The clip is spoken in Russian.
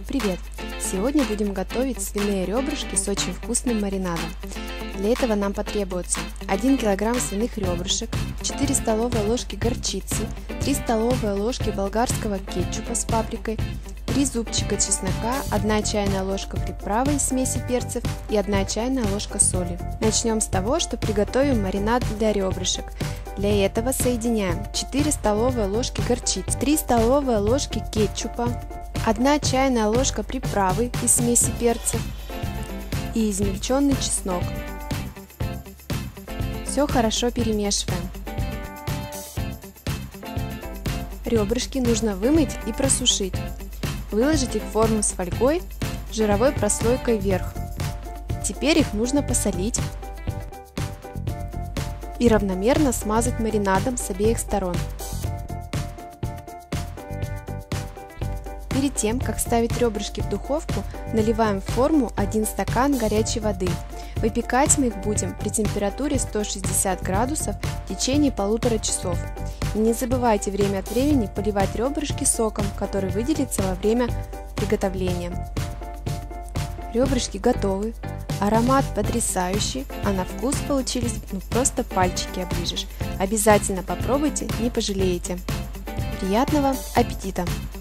Привет! Сегодня будем готовить свиные ребрышки с очень вкусным маринадом. Для этого нам потребуется 1 кг свиных ребрышек, 4 столовые ложки горчицы, 3 столовые ложки болгарского кетчупа с паприкой, 3 зубчика чеснока, 1 чайная ложка приправы из смеси перцев и 1 чайная ложка соли. Начнем с того, что приготовим маринад для ребрышек. Для этого соединяем 4 столовые ложки горчицы, 3 столовые ложки кетчупа, 1 чайная ложка приправы из смеси перцев и измельченный чеснок. Все хорошо перемешиваем. Ребрышки нужно вымыть и просушить. Выложить их в форму с фольгой, жировой прослойкой вверх. Теперь их нужно посолить и равномерно смазать маринадом с обеих сторон. Перед тем, как ставить ребрышки в духовку, наливаем в форму 1 стакан горячей воды. Выпекать мы их будем при температуре 160 градусов в течение 1,5 часов. И не забывайте время от времени поливать ребрышки соком, который выделится во время приготовления. Ребрышки готовы, аромат потрясающий, а на вкус получились просто пальчики оближешь. Обязательно попробуйте, не пожалеете. Приятного аппетита!